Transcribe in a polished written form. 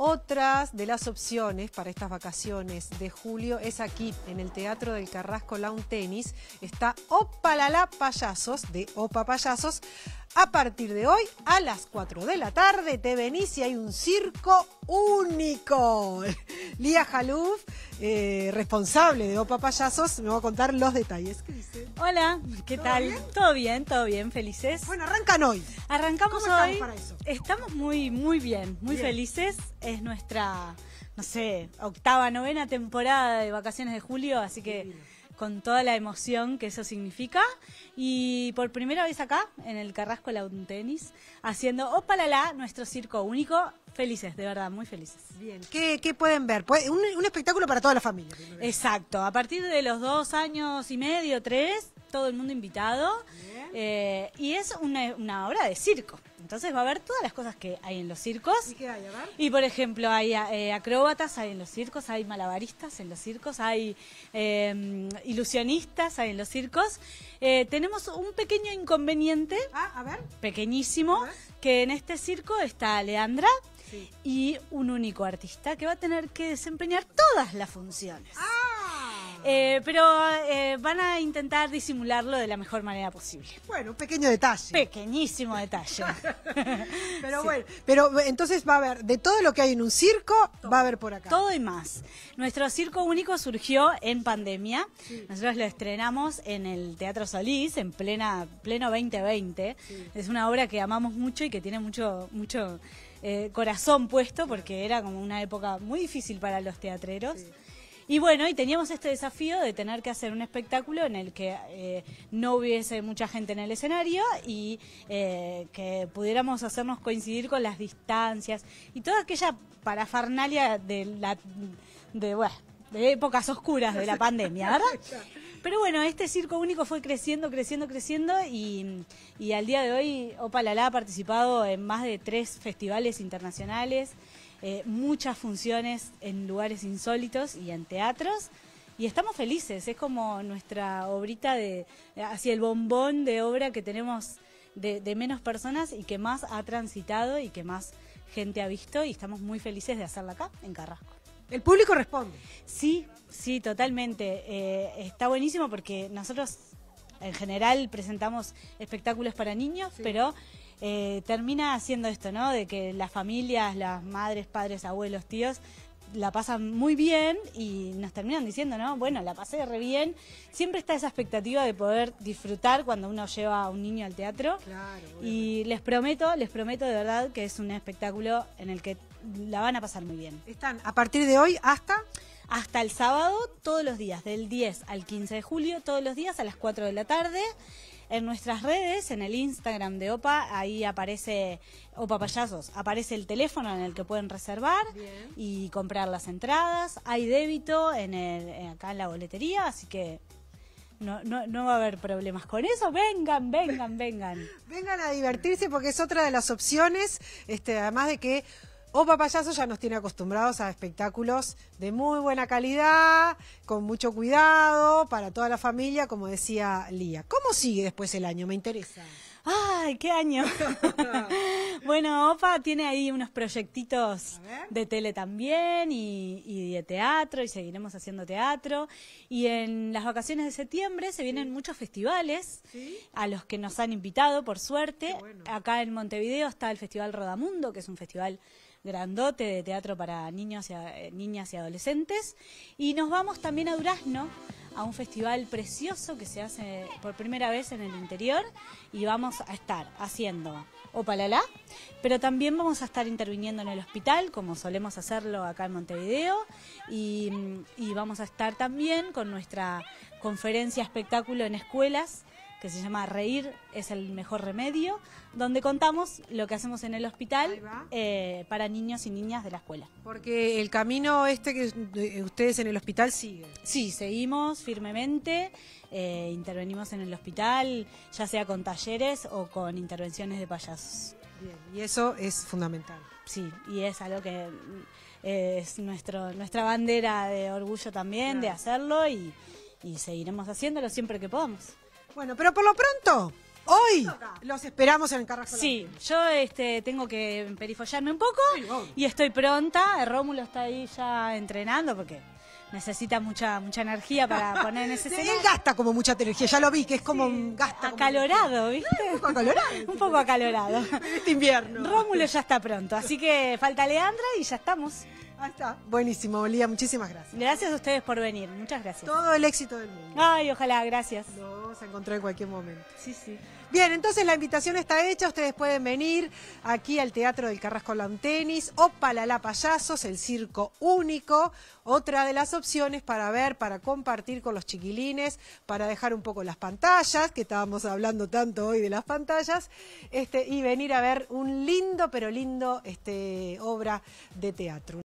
Otras de las opciones para estas vacaciones de julio es aquí, en el Teatro del Carrasco Lawn Tennis. Está Opalala Payasos, de Opa Payasos. A partir de hoy, a las 4 de la tarde, te venís y hay un circo único. Lía Jaluf, responsable de Opa Payasos, me va a contar los detalles. ¿Qué dice? Hola, ¿qué tal? Bien? Todo bien, felices. Bueno, arrancan hoy. Arrancamos ¿Cómo hoy. estamos para eso? Estamos muy bien, muy felices. Es nuestra, no sé, octava, novena temporada de vacaciones de julio, así que con toda la emoción que eso significa. Y por primera vez acá, en el Carrasco Lawn Tennis, haciendo Opalala, nuestro circo único. Felices, de verdad, muy felices. Bien. ¿Qué pueden ver? Un espectáculo para toda la familia. Exacto, a partir de los 2 años y medio, 3, todo el mundo invitado. Y es una obra de circo. Entonces va a haber todas las cosas que hay en los circos. ¿Y qué hay? A ver. Y por ejemplo, hay acróbatas, hay en los circos, hay malabaristas en los circos, hay ilusionistas, hay en los circos. Tenemos un pequeño inconveniente, A ver. pequeñísimo, A ver. que en este circo está Leandra Sí. y un único artista que va a tener que desempeñar todas las funciones. Pero van a intentar disimularlo de la mejor manera posible. Bueno, un pequeño detalle. Pequeñísimo detalle. Pero Sí. bueno, pero entonces va a haber, de todo lo que hay en un circo, va a haber por acá. Todo y más. Nuestro circo único surgió en pandemia. Sí. Nosotros lo estrenamos en el Teatro Solís en pleno 2020. Sí. Es una obra que amamos mucho y que tiene mucho corazón puesto porque era como una época muy difícil para los teatreros. Sí. Y bueno, y teníamos este desafío de tener que hacer un espectáculo en el que no hubiese mucha gente en el escenario y que pudiéramos hacernos coincidir con las distancias y toda aquella parafernalia de épocas oscuras de la pandemia, ¿verdad? Pero bueno, este circo único fue creciendo y al día de hoy Opalala ha participado en más de 3 festivales internacionales. Muchas funciones en lugares insólitos y en teatros y estamos felices, es como nuestra obrita hacia el bombón de obra que tenemos de menos personas y que más ha transitado y que más gente ha visto y estamos muy felices de hacerla acá en Carrasco. El público responde. Sí, totalmente. Está buenísimo porque nosotros en general presentamos espectáculos para niños, Sí. pero termina haciendo esto, ¿no? De que las familias, las madres, padres, abuelos, tíos, la pasan muy bien y nos terminan diciendo, ¿no? Bueno, la pasé re bien. Siempre está esa expectativa de poder disfrutar cuando uno lleva a un niño al teatro. Claro. Y les prometo de verdad que es un espectáculo en el que la van a pasar muy bien. Están a partir de hoy Hasta el sábado, todos los días, del 10 al 15 de julio, todos los días a las 4 de la tarde. En nuestras redes, en el Instagram de Opa, ahí aparece Opa Payasos, aparece el teléfono en el que pueden reservar. Bien. Y comprar las entradas. Hay débito acá en la boletería, así que no va a haber problemas con eso. Vengan. Vengan a divertirse porque es otra de las opciones, además de que Opa Payasos ya nos tiene acostumbrados a espectáculos de muy buena calidad, con mucho cuidado, para toda la familia, como decía Lía. ¿Cómo sigue después el año? Me interesa. ¡Ay, qué año! Bueno, Opa tiene ahí unos proyectitos A ver. de tele también y de teatro, y seguiremos haciendo teatro. Y en las vacaciones de septiembre se vienen muchos festivales ¿Sí? a los que nos han invitado, por suerte. Qué bueno. Acá en Montevideo está el Festival Rodamundo, que es un festival grandote de teatro para niños niñas y adolescentes. Y nos vamos también a Durazno, a un festival precioso que se hace por primera vez en el interior y vamos a estar haciendo Opalala, pero también vamos a estar interviniendo en el hospital como solemos hacerlo acá en Montevideo y vamos a estar también con nuestra conferencia espectáculo en escuelas que se llama Reír es el mejor remedio, donde contamos lo que hacemos en el hospital para niños y niñas de la escuela. Porque el camino que ustedes en el hospital siguen. Sí, seguimos firmemente, intervenimos en el hospital, ya sea con talleres o con intervenciones de payasos. Bien, y eso es fundamental. Sí, y es algo que es nuestra bandera de orgullo también, Claro. de hacerlo y seguiremos haciéndolo siempre que podamos. Bueno, pero por lo pronto, Hoy los esperamos en el Carrasco. Sí, yo tengo que perifollarme un poco Sí, obvio. y estoy pronta. Rómulo está ahí ya entrenando porque necesita mucha energía para poner en ese Él escenario. gasta como mucha energía, ya lo vi, que es como un gasta. Acalorado, ¿viste? Un poco acalorado. Un poco acalorado. Este invierno. Rómulo ya está pronto, así que falta Leandra y ya estamos. Ahí está. Buenísimo, Lía, muchísimas gracias. Gracias a ustedes por venir, muchas gracias. Todo el éxito del mundo. Ay, ojalá, gracias. Lo vamos a encontrar en cualquier momento. Sí, sí. Bien, entonces la invitación está hecha, ustedes pueden venir aquí al Teatro del Carrasco Lawn Tennis, Opalala Payasos, el circo único, otra de las opciones para ver, para compartir con los chiquilines, para dejar un poco las pantallas, que estábamos hablando tanto hoy de las pantallas, y venir a ver un lindo, pero lindo obra de teatro.